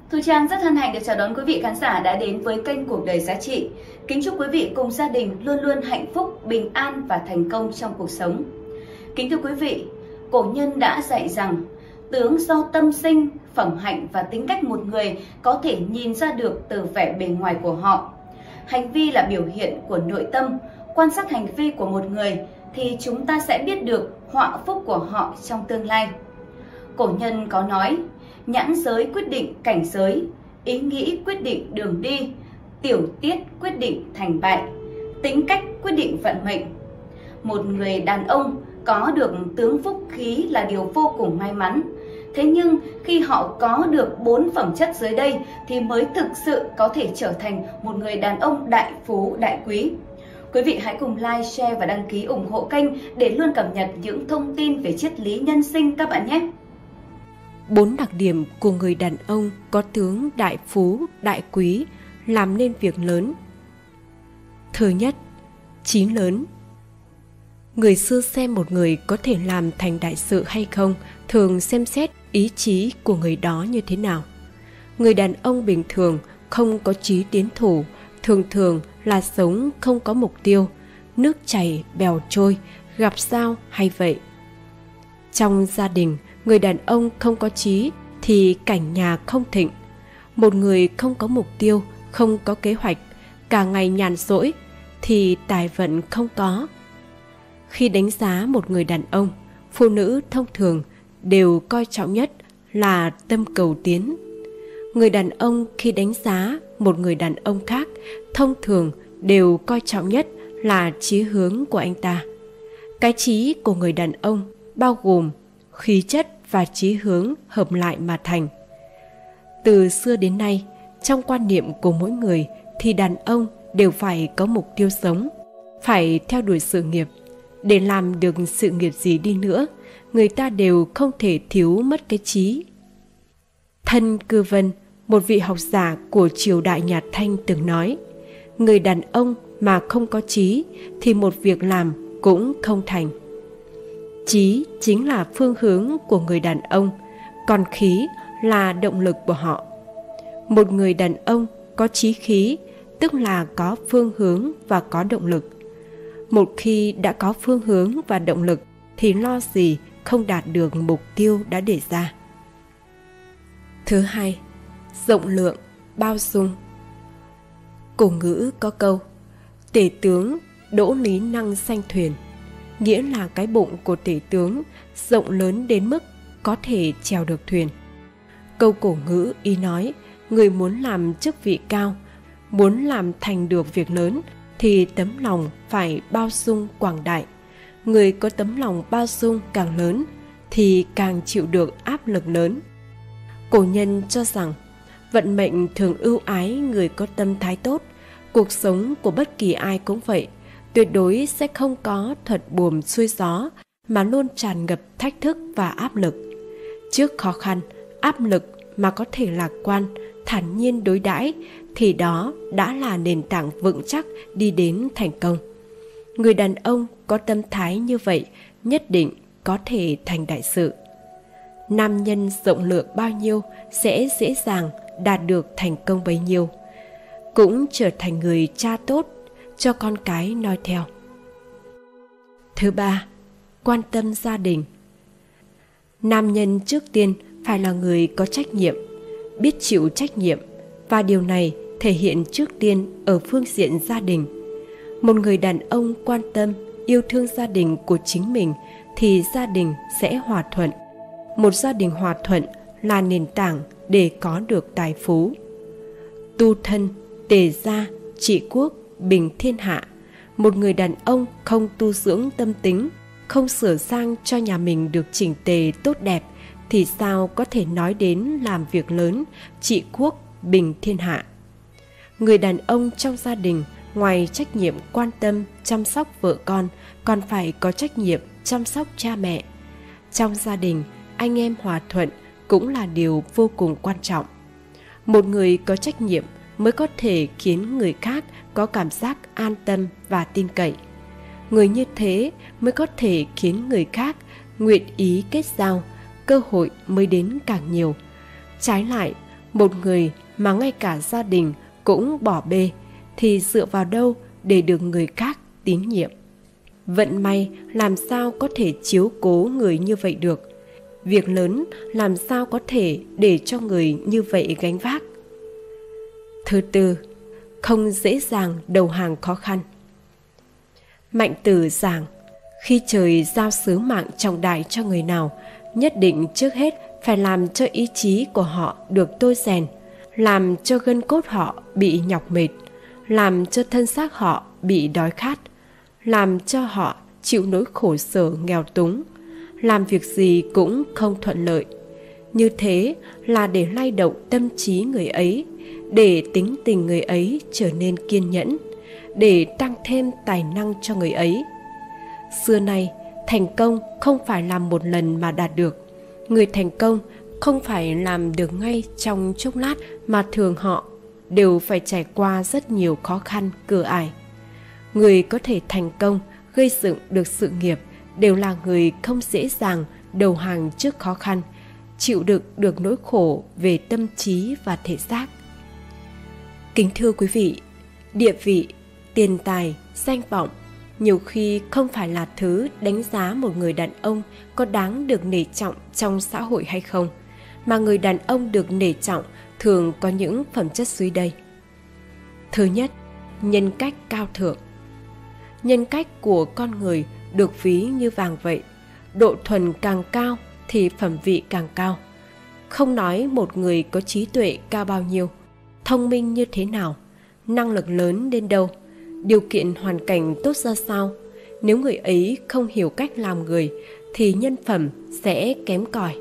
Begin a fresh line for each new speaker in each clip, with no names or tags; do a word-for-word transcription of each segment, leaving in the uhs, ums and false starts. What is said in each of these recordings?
Thu Trang rất hân hạnh được chào đón quý vị khán giả đã đến với kênh Cuộc Đời Giá Trị. Kính chúc quý vị cùng gia đình luôn luôn hạnh phúc, bình an và thành công trong cuộc sống. Kính thưa quý vị, cổ nhân đã dạy rằng tướng do tâm sinh, phẩm hạnh và tính cách một người có thể nhìn ra được từ vẻ bề ngoài của họ. Hành vi là biểu hiện của nội tâm. Quan sát hành vi của một người thì chúng ta sẽ biết được họa phúc của họ trong tương lai. Cổ nhân có nói, nhãn giới quyết định cảnh giới, ý nghĩ quyết định đường đi, tiểu tiết quyết định thành bại, tính cách quyết định vận mệnh. Một người đàn ông có được tướng phúc khí là điều vô cùng may mắn. Thế nhưng khi họ có được bốn phẩm chất dưới đây thì mới thực sự có thể trở thành một người đàn ông đại phú đại quý. Quý vị hãy cùng like, share và đăng ký ủng hộ kênh để luôn cập nhật những thông tin về triết lý nhân sinh các bạn nhé.
Bốn đặc điểm của người đàn ông có tướng đại phú, đại quý, làm nên việc lớn. Thứ nhất, chí lớn. Người xưa xem một người có thể làm thành đại sự hay không thường xem xét ý chí của người đó như thế nào. Người đàn ông bình thường không có chí tiến thủ, thường thường là sống không có mục tiêu, nước chảy bèo trôi, gặp sao hay vậy. Trong gia đình, người đàn ông không có chí thì cảnh nhà không thịnh. Một người không có mục tiêu, không có kế hoạch, cả ngày nhàn rỗi thì tài vận không có. Khi đánh giá một người đàn ông, phụ nữ thông thường đều coi trọng nhất là tâm cầu tiến. Người đàn ông khi đánh giá một người đàn ông khác, thông thường đều coi trọng nhất là chí hướng của anh ta. Cái chí của người đàn ông bao gồm khí chất và chí hướng hợp lại mà thành. Từ xưa đến nay, trong quan niệm của mỗi người thì đàn ông đều phải có mục tiêu sống, phải theo đuổi sự nghiệp. Để làm được sự nghiệp gì đi nữa, người ta đều không thể thiếu mất cái chí. Thân Cư Vân, một vị học giả của triều đại nhà Thanh từng nói, người đàn ông mà không có chí thì một việc làm cũng không thành. Chí chính là phương hướng của người đàn ông, còn khí là động lực của họ. Một người đàn ông có chí khí, tức là có phương hướng và có động lực. Một khi đã có phương hướng và động lực thì lo gì không đạt được mục tiêu đã đề ra. Thứ hai, rộng lượng, bao dung. Cổ ngữ có câu, tể tướng đỗ lý năng sanh thuyền, nghĩa là cái bụng của tể tướng rộng lớn đến mức có thể chèo được thuyền. Câu cổ ngữ ý nói, người muốn làm chức vị cao, muốn làm thành được việc lớn thì tấm lòng phải bao dung quảng đại. Người có tấm lòng bao dung càng lớn thì càng chịu được áp lực lớn. Cổ nhân cho rằng vận mệnh thường ưu ái người có tâm thái tốt. Cuộc sống của bất kỳ ai cũng vậy, tuyệt đối sẽ không có thuận buồm xuôi gió, mà luôn tràn ngập thách thức và áp lực. Trước khó khăn, áp lực mà có thể lạc quan, thản nhiên đối đãi thì đó đã là nền tảng vững chắc đi đến thành công. Người đàn ông có tâm thái như vậy nhất định có thể thành đại sự. Nam nhân rộng lượng bao nhiêu sẽ dễ dàng đạt được thành công bấy nhiêu, cũng trở thành người cha tốt cho con cái noi theo. Thứ ba, quan tâm gia đình. Nam nhân trước tiên phải là người có trách nhiệm, biết chịu trách nhiệm, và điều này thể hiện trước tiên ở phương diện gia đình. Một người đàn ông quan tâm, yêu thương gia đình của chính mình thì gia đình sẽ hòa thuận. Một gia đình hòa thuận là nền tảng để có được tài phú. Tu thân, tề gia, trị quốc, bình thiên hạ. Một người đàn ông không tu dưỡng tâm tính, không sửa sang cho nhà mình được chỉnh tề tốt đẹp thì sao có thể nói đến làm việc lớn, trị quốc, bình thiên hạ. Người đàn ông trong gia đình ngoài trách nhiệm quan tâm, chăm sóc vợ con, còn phải có trách nhiệm chăm sóc cha mẹ. Trong gia đình, anh em hòa thuận cũng là điều vô cùng quan trọng. Một người có trách nhiệm mới có thể khiến người khác có cảm giác an tâm và tin cậy. Người như thế mới có thể khiến người khác nguyện ý kết giao, cơ hội mới đến càng nhiều. Trái lại, Một người mà ngay cả gia đình cũng bỏ bê thì dựa vào đâu để được người khác tín nhiệm? Vận may làm sao có thể chiếu cố người như vậy được? Việc lớn làm sao có thể để cho người như vậy gánh vác? Thứ tư, không dễ dàng đầu hàng khó khăn. Mạnh Tử giảng, khi trời giao sứ mạng trọng đại cho người nào, nhất định trước hết phải làm cho ý chí của họ được tôi rèn, làm cho gân cốt họ bị nhọc mệt, làm cho thân xác họ bị đói khát, làm cho họ chịu nỗi khổ sở nghèo túng, làm việc gì cũng không thuận lợi. Như thế là để lay động tâm trí người ấy, để tính tình người ấy trở nên kiên nhẫn, để tăng thêm tài năng cho người ấy. Xưa nay, thành công không phải làm một lần mà đạt được. Người thành công không phải làm được ngay trong chốc lát, mà thường họ đều phải trải qua rất nhiều khó khăn, cửa ải. Người có thể thành công, gây dựng được sự nghiệp đều là người không dễ dàng đầu hàng trước khó khăn, chịu đựng được nỗi khổ về tâm trí và thể xác. Kính thưa quý vị, địa vị, tiền tài, danh vọng nhiều khi không phải là thứ đánh giá một người đàn ông có đáng được nể trọng trong xã hội hay không, mà người đàn ông được nể trọng thường có những phẩm chất dưới đây. Thứ nhất, nhân cách cao thượng. Nhân cách của con người được ví như vàng vậy, độ thuần càng cao thì phẩm vị càng cao. Không nói một người có trí tuệ cao bao nhiêu, thông minh như thế nào, năng lực lớn đến đâu, điều kiện hoàn cảnh tốt ra sao, nếu người ấy không hiểu cách làm người thì nhân phẩm sẽ kém cỏi.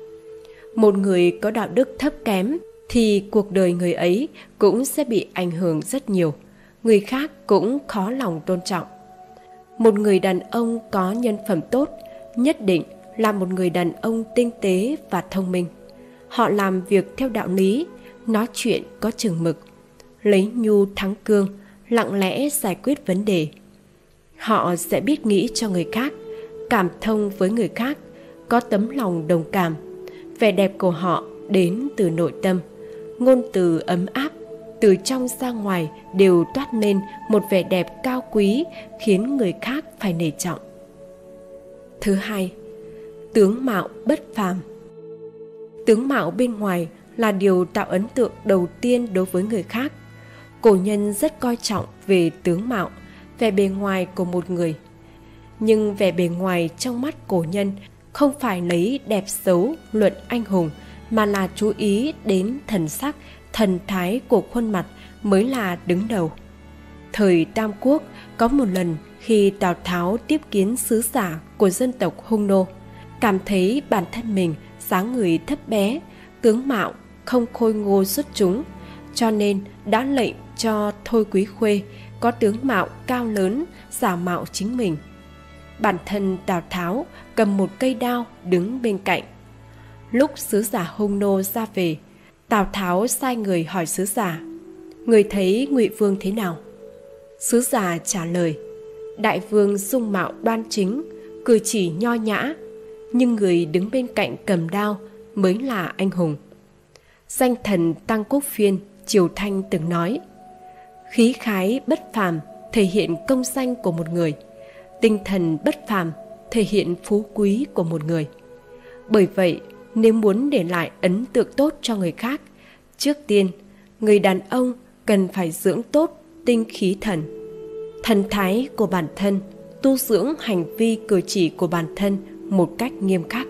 Một người có đạo đức thấp kém thì cuộc đời người ấy cũng sẽ bị ảnh hưởng rất nhiều, người khác cũng khó lòng tôn trọng. Một người đàn ông có nhân phẩm tốt nhất định là một người đàn ông tinh tế và thông minh. Họ làm việc theo đạo lý, nói chuyện có chừng mực, lấy nhu thắng cương, lặng lẽ giải quyết vấn đề. Họ sẽ biết nghĩ cho người khác, cảm thông với người khác, có tấm lòng đồng cảm. Vẻ đẹp của họ đến từ nội tâm, ngôn từ ấm áp, từ trong ra ngoài đều toát lên một vẻ đẹp cao quý khiến người khác phải nể trọng. Thứ hai, tướng mạo bất phàm. Tướng mạo bên ngoài là điều tạo ấn tượng đầu tiên đối với người khác. Cổ nhân rất coi trọng về tướng mạo, vẻ bề ngoài của một người. Nhưng vẻ bề ngoài trong mắt cổ nhân không phải lấy đẹp xấu luận anh hùng, mà là chú ý đến thần sắc, thần thái của khuôn mặt mới là đứng đầu. Thời Tam Quốc, có một lần khi Tào Tháo tiếp kiến sứ giả của dân tộc Hung Nô, cảm thấy bản thân mình dáng người thấp bé, tướng mạo không khôi ngô xuất chúng, cho nên đã lệnh cho Thôi Quý Khuê có tướng mạo cao lớn giả mạo chính mình. Bản thân Tào Tháo cầm một cây đao đứng bên cạnh. Lúc sứ giả Hung Nô ra về, Tào Tháo sai người hỏi sứ giả: người thấy Ngụy Vương thế nào? Sứ giả trả lời: đại vương dung mạo đoan chính, cử chỉ nho nhã, nhưng người đứng bên cạnh cầm đao mới là anh hùng. Danh thần Tăng Quốc Phiên Triều Thanh từng nói: khí khái bất phàm thể hiện công danh của một người, tinh thần bất phàm thể hiện phú quý của một người. Bởi vậy, nếu muốn để lại ấn tượng tốt cho người khác, trước tiên, người đàn ông cần phải dưỡng tốt tinh khí thần, thần thái của bản thân, tu dưỡng hành vi cử chỉ của bản thân một cách nghiêm khắc.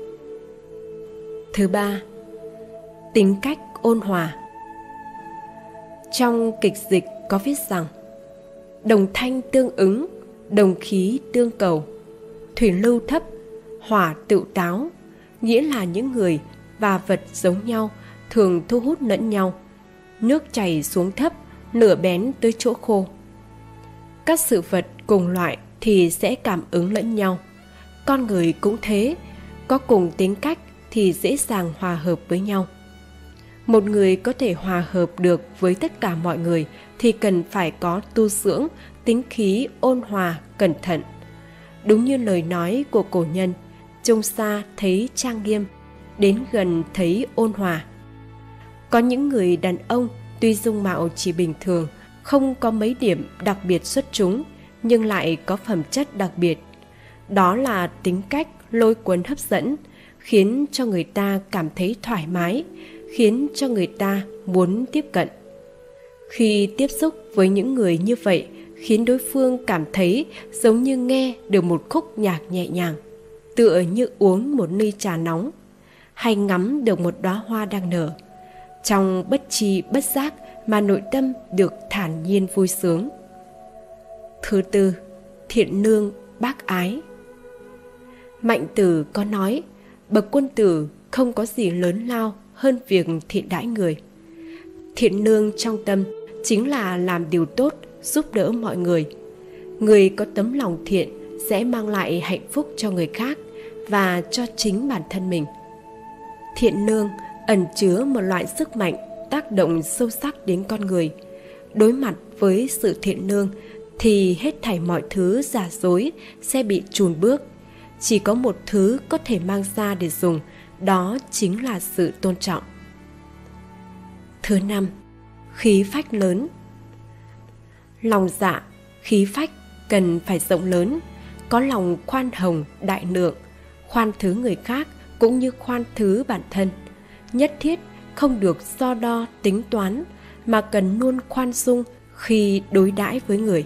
Thứ ba, tính cách ôn hòa. Trong kịch dịch có viết rằng: đồng thanh tương ứng, đồng khí tương cầu, thủy lưu thấp, hỏa tựu táo, nghĩa là những người và vật giống nhau thường thu hút lẫn nhau. Nước chảy xuống thấp, lửa bén tới chỗ khô. Các sự vật cùng loại thì sẽ cảm ứng lẫn nhau. Con người cũng thế, có cùng tính cách thì dễ dàng hòa hợp với nhau. Một người có thể hòa hợp được với tất cả mọi người thì cần phải có tu dưỡng tính khí ôn hòa, cẩn thận. Đúng như lời nói của cổ nhân: trông xa thấy trang nghiêm, đến gần thấy ôn hòa. Có những người đàn ông tuy dung mạo chỉ bình thường, không có mấy điểm đặc biệt xuất chúng, nhưng lại có phẩm chất đặc biệt. Đó là tính cách lôi cuốn hấp dẫn, khiến cho người ta cảm thấy thoải mái, khiến cho người ta muốn tiếp cận. Khi tiếp xúc với những người như vậy, khiến đối phương cảm thấy giống như nghe được một khúc nhạc nhẹ nhàng, tựa như uống một ly trà nóng, hay ngắm được một đóa hoa đang nở. Trong bất tri bất giác mà nội tâm được thản nhiên vui sướng. Thứ tư, thiện lương bác ái. Mạnh Tử có nói, bậc quân tử không có gì lớn lao hơn việc thiện đãi người. Thiện lương trong tâm chính là làm điều tốt, giúp đỡ mọi người. Người có tấm lòng thiện sẽ mang lại hạnh phúc cho người khác và cho chính bản thân mình. Thiện lương ẩn chứa một loại sức mạnh tác động sâu sắc đến con người. Đối mặt với sự thiện lương thì hết thảy mọi thứ giả dối sẽ bị chùn bước. Chỉ có một thứ có thể mang ra để dùng, đó chính là sự tôn trọng. Thứ năm, khí phách lớn. Lòng dạ, khí phách cần phải rộng lớn, có lòng khoan hồng, đại lượng, khoan thứ người khác cũng như khoan thứ bản thân. Nhất thiết không được so đo tính toán, mà cần luôn khoan dung khi đối đãi với người.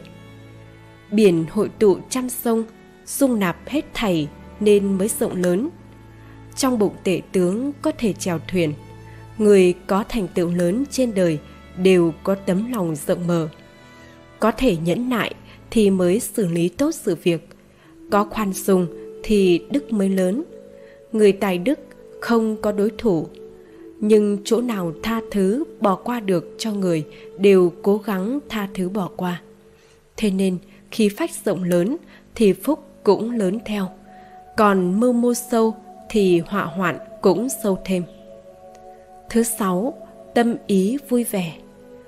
Biển hội tụ trăm sông, dung nạp hết thảy nên mới rộng lớn. Trong bụng tể tướng có thể chèo thuyền. Người có thành tựu lớn trên đời đều có tấm lòng rộng mở. Có thể nhẫn nại thì mới xử lý tốt sự việc. Có khoan dung thì đức mới lớn. Người tài đức không có đối thủ, nhưng chỗ nào tha thứ bỏ qua được cho người đều cố gắng tha thứ bỏ qua. Thế nên khi phách rộng lớn thì phúc cũng lớn theo, còn mưu mô sâu thì họa hoạn cũng sâu thêm. Thứ sáu, tâm ý vui vẻ.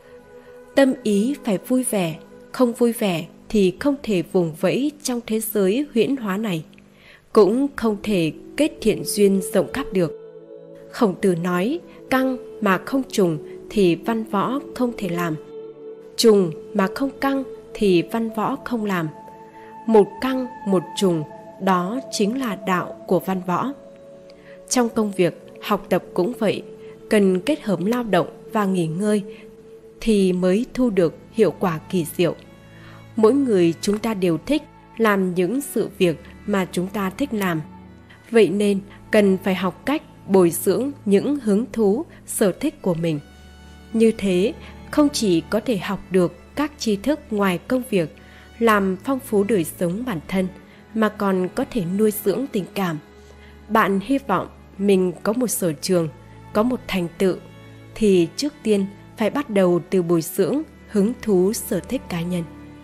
Tâm ý phải vui vẻ, không vui vẻ thì không thể vùng vẫy trong thế giới huyễn hóa này, cũng không thể kết thiện duyên rộng khắp được. Khổng Tử nói, căng mà không trùng thì văn võ không thể làm, trùng mà không căng thì văn võ không làm. Một căng một trùng, đó chính là đạo của văn võ. Trong công việc, học tập cũng vậy, cần kết hợp lao động và nghỉ ngơi thì mới thu được hiệu quả kỳ diệu. Mỗi người chúng ta đều thích làm những sự việc mà chúng ta thích làm. Vậy nên cần phải học cách bồi dưỡng những hứng thú, sở thích của mình. Như thế, không chỉ có thể học được các tri thức ngoài công việc, làm phong phú đời sống bản thân, mà còn có thể nuôi dưỡng tình cảm. Bạn hy vọng mình có một sở trường, có một thành tựu, thì trước tiên phải bắt đầu từ bồi dưỡng hứng thú, sở thích cá nhân.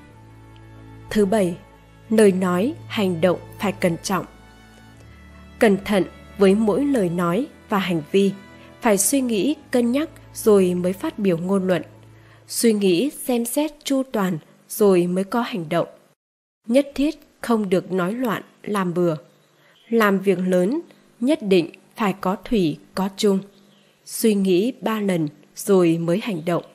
Thứ bảy, lời nói, hành động phải cẩn trọng. Cẩn thận với mỗi lời nói và hành vi, phải suy nghĩ, cân nhắc rồi mới phát biểu ngôn luận. Suy nghĩ, xem xét chu toàn rồi mới có hành động. Nhất thiết không được nói loạn, làm bừa. Làm việc lớn, nhất định phải có thủy, có chung. Suy nghĩ ba lần rồi mới hành động.